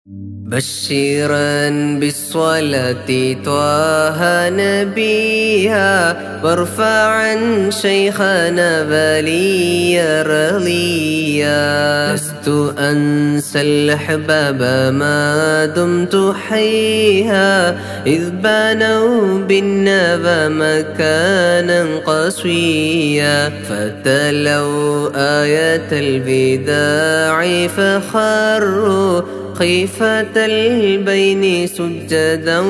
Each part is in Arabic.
بشرا بالصلاة طه نبيها وارفعا شيخنا بليا رضيا. لست أنسى الأحباب ما دمت حيها إذ بانوا بالنبى مكانا قصويا. فتلوا آية البداع فخروا خيفة البين سجدا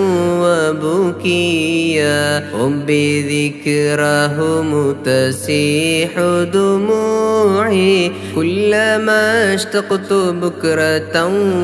وبكيا. هم بذكرهم تسيح دموعي كلما اشتقت بكرة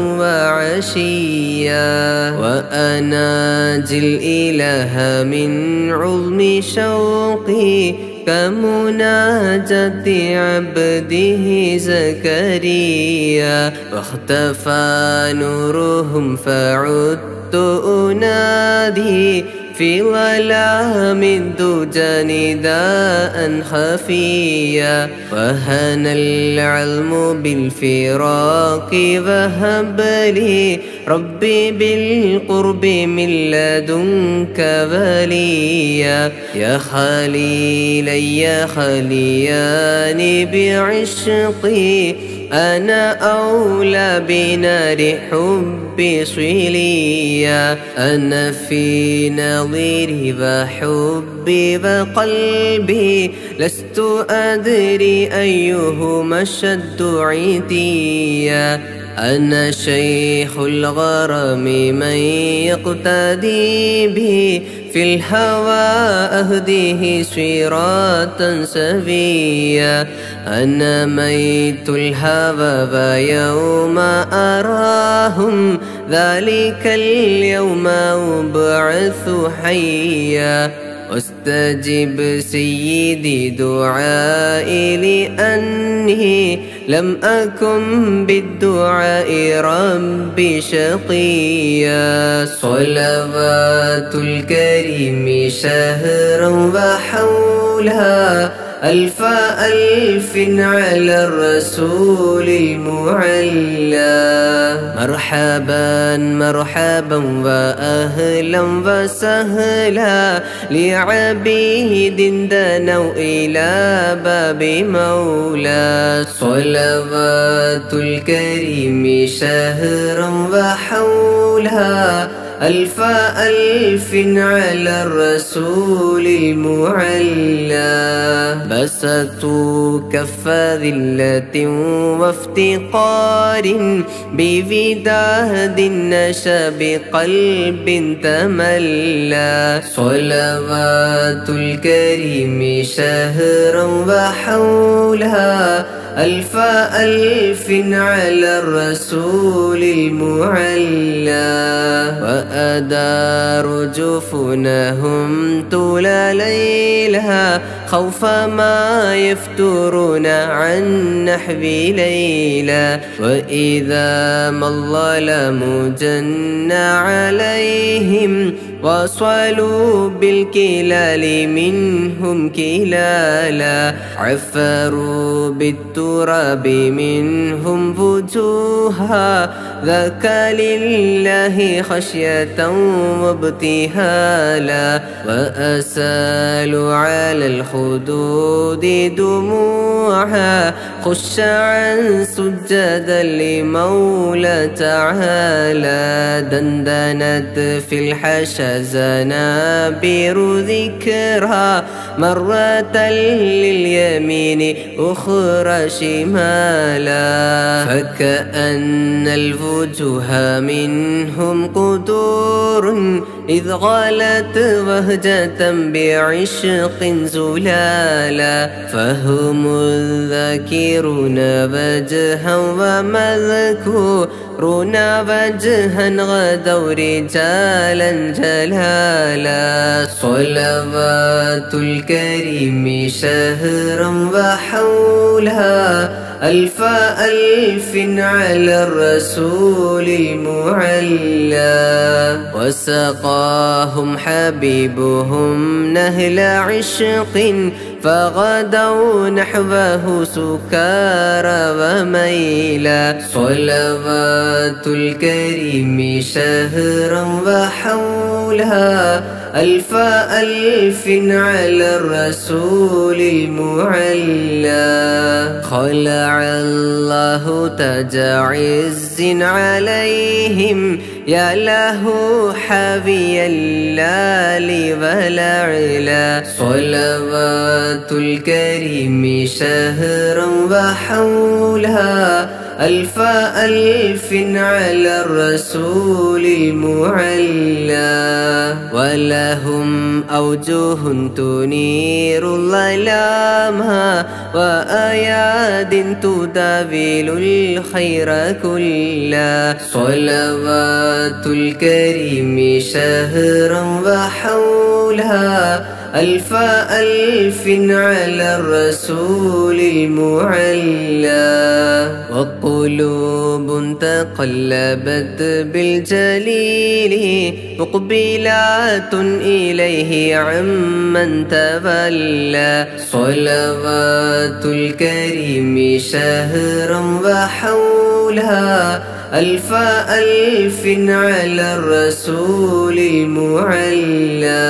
وعشيا. وأناجي الإله من عظم شوقي كمناجاة عبده زكريا. واختفى نورهم فعدت أنادي في ظلام الدجى نداء خفيا. وهنا العلم بالفراق وهب لي ربي بالقرب من لدنك وليا. يا خليلي يا خلياني بعشقي أنا أولى بنار حبي صليا. أنا في نظيري وحبي وقلبي لست أدري أيهما أشد عتيا. أنا شيخ الغرام من يقتدي بي في الهوى أهديه صراطا سويا. أنا ميت الهوى ويوم أراهم ذلك اليوم أبعث حيا. واستجب سيدي دعائي لأني لم أكن بالدعاء ربي شقيا. صلوات الكريم شهرا وحولها ألف ألف على الرسول المعلى. مرحبا مرحبا وأهلا وسهلا لعبيد دنوا إلى باب مولى. صلوات الكريم شهرا وحولها ألف ألف على الرسول المعلى. بسطوا كف ذلة وافتقار بوداد نشا بقلب تملى. صلوات الكريم شهرا وحولها ألف ألف على الرسول المعلى. وأدار جفونهم طول ليلها خوف ما يفترون عن نحو ليلى. وإذا ما الظلم جن عليهم وصلوا بالكلال منهم كلالا. عفروا بالتراب منهم وجوها ذاك لله خشية وابتهالا. وأسالوا على الخدود دموعها خشعا سجدا لمولى تعالى. دندنت في الحشا زنابير ذكرها مرة لليمين أخرى شمالا. فكأن الوجوه منهم قدور إذ غلت وهجة بعشق زلالا. فهم الذاكرون وجها ومذكورون وجها غدوا رجالا جلالا. صلوات الكريم شهرا وحولها ألف ألف على الرسول المعلى وسقاهم حبيبهم نهل عشق فغدوا نحوه سكارى وميلا صلوات الكريم شهرا وحولها ألف ألف على الرسول المعلى خلع الله تاج عز عليهم يا له حبي اللال والعلا صلوات الكريم شهرا وحولها ألف ألف على الرسول المعلى ولهم أوجه تنير ظلامها وآيات تدابل الخير كلا صلوات الكريم شهرا وحولها ألف ألف على الرسول المعلى وقلوب تقلبت بالجليل مقبلات إليه عمن تولى صلوات الكريم شهرا وحولها ألف ألف على الرسول المعلى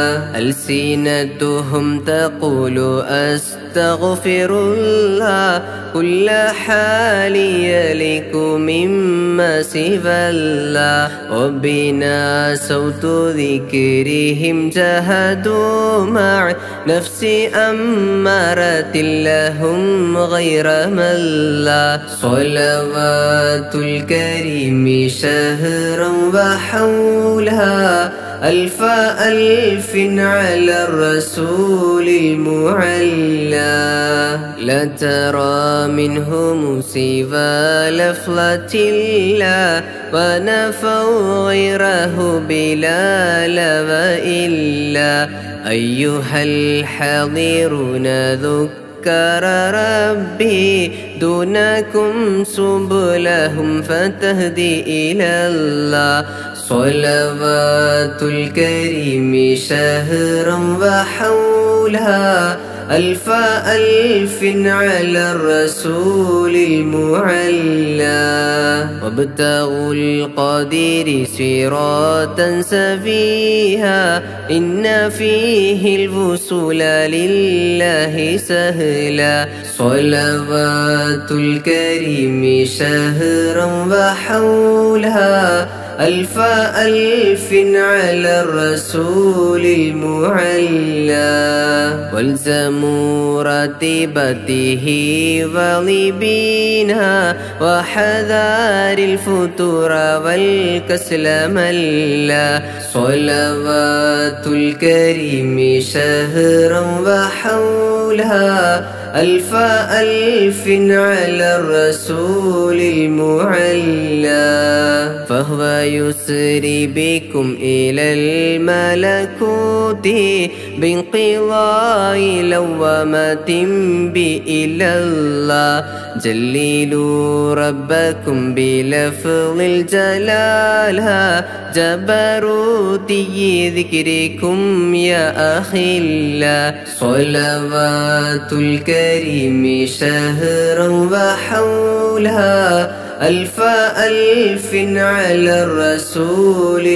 ألسنتهم تقول أستغفر الله كل حال يليق مما سوى الله وبنا صوت ذكرهم جهدوا مع نفسي أمارة لهم غير ملا صلوات الكريم شهرا وحولها ألف ألف على الرسول المعلى لا ترى منهم سوى لفظة الله ونفوا غيره بلا لوى إلا أيها الحاضرون ذكر ربي دونكم سبلهم فتهدي إلى الله صلوات الكريم شهرا وحولها ألف ألف على الرسول المعلى وابتغوا القدير صراطا سفيها إن فيه الوصول لله سهلا صلوات الكريم شهرا وحولها ألف ألف على الرسول المعلى والزموا رتبته وضبينها وحذار الفتور والكسل ملا صلوات الكريم شهرا وحولها ألف ألف على الرسول المعلى فهو يسري بكم إلى الملكوت بانقضاء لوامة بإلى الله جللوا ربكم بلفظ الجلال جبروتي ذكركم يا أخي الله صلوات الكريم شهرا وحولها ألف ألف على الرسول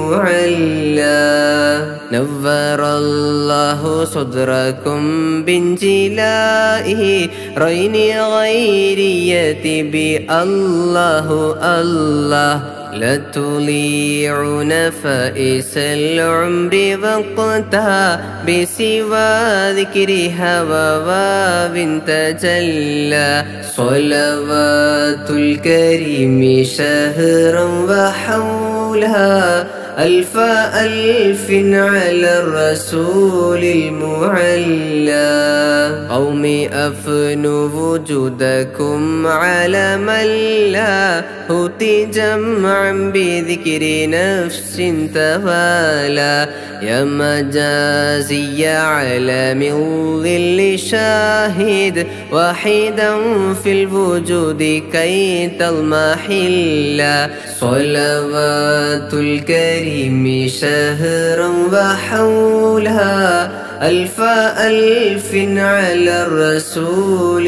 المعلى نور الله صدركم بانجلائه رين غيرية بالله الله لا تضيعون فائس العمر وقتها بسوى ذكرها وواب تجلى صلوات الكريم شهرا وحولها ألف ألف على الرسول المعلى قوم أفنوا وجودكم على من لا هوتي جمعا بذكر نفس توالى يا مجازي على من ظل شاهد وحيدا في الوجود كي تضمحلا صلوات الكريم شهرا وحولها ألف ألف على الرسول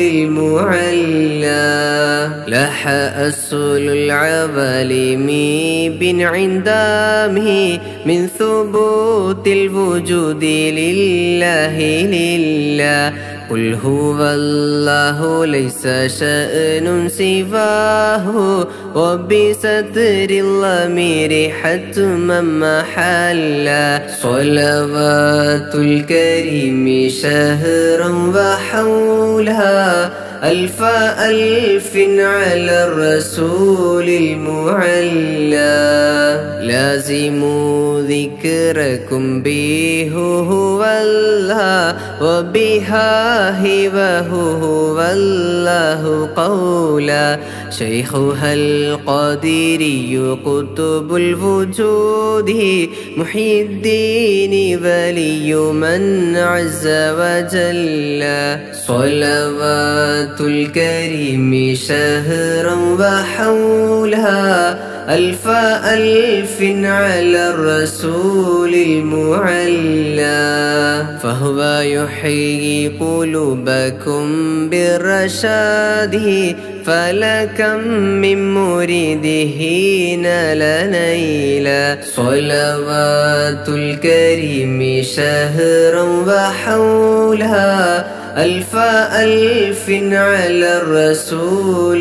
المعلى لاح أصل العوالم بانعدامه من ثبوت الوجود لله لله قل هو الله ليس شأن سواه وبستر الضمير حتما محلا صلوات الكريم شهرا وحولها ألف ألف على الرسول المعلى لازموا ذكركم به هو الله وبها هو الله قولا شيخها القادري قطب الوجود محي الدين ولي من عز وجل صلوات الكريم شهرا وحولها ألف ألف على الرسول المعلى فهو يحيي قلوبكم بالرشاد فلكم من مريده نال نيلا صلوات الكريم شهرا وحولها ألف ألف على الرسول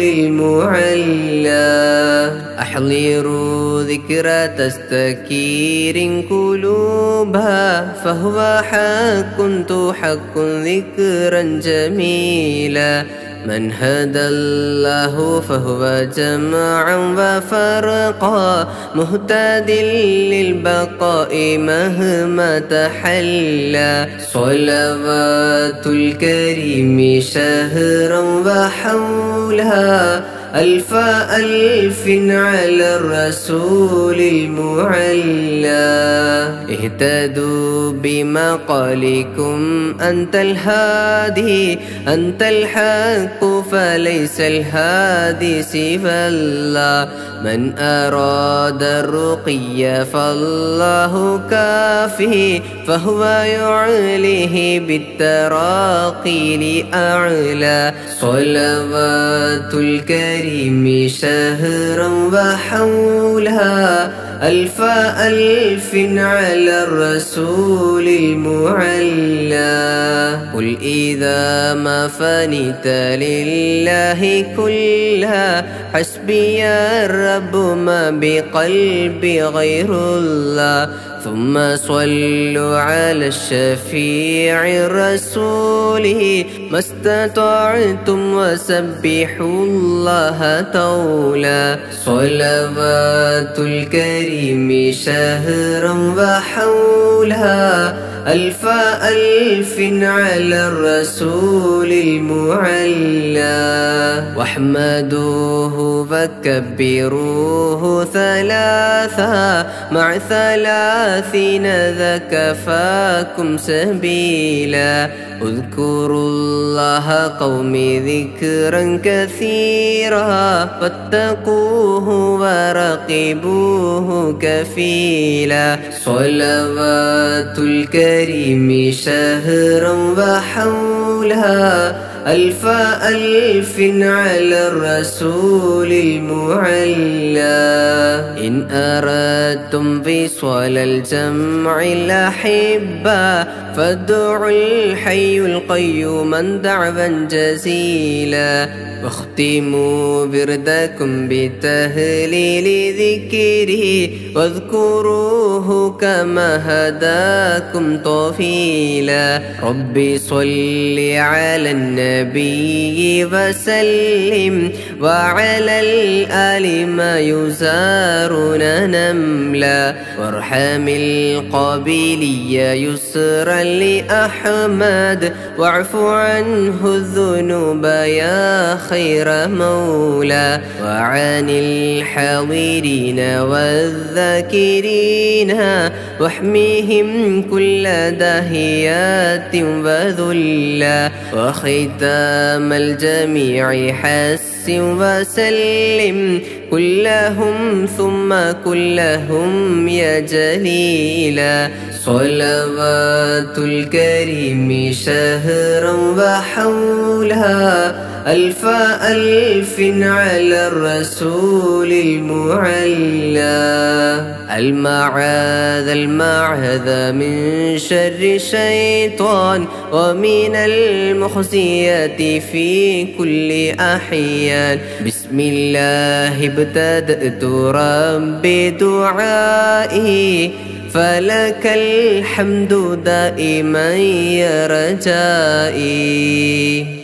المعلى أحضروا ذكرى تستكير قلوبها فهو حق تحق ذكرا جميلا من هدى الله فهو جمعا وفرقا مهتد للبقاء مهما تحلى صلوات الكريم شهرا وحولها ألف ألف على الرسول المعلى اهتدوا بمقالكم أنت الهادي أنت الحق فليس الهادي سوى الله من أراد الرقي فالله كافيه فهو يعليه بالتراقي لأعلى صلوات الكريم شهرا وحولها ألف ألف على الرسول المعلى قل إذا ما فنيت لله كلها حسبي الرب ما بقلبي غير الله ثم صلوا على الشفيع الرسول ما استطعتم وسبحوا الله طولا صلوات الكريم شهرا وحولها ألف ألف على الرسول المعلى واحمدوه وكبروه ثلاثا مع 30 ذا كفاكم سبيلا اذكروا الله قومي ذكرا كثيرا واتقوه ورقبوه كفيلا صلوات الكريم شهرا وحولها ألف ألف على الرسول المعلى إن أردتم وصال الجمع الأحبة فادعوا الحي القيوم دعوا جزيلا واختموا بردكم بتهليل ذكره واذكروه كما هداكم طفيلا ربي صل على النبي النبي وسلم وعلى الآل ما يزارون نملا وارحم القبيلية يسرا لأحمد واعف عنه الذنوب يا خير مولى وعن الحاضرين والذاكرين واحميهم كل داهيات وذلا وختام الجميع حسن وسلم كلهم ثم كلهم يا جليلا صلوات الكريم شهرا وحولها ألف ألف على الرسول المعلى المعاذ من شر الشيطان ومن المخزيات في كل أحيان بسم الله ابتدأت ربي دعائي فلك الحمد دائما يا رجائي.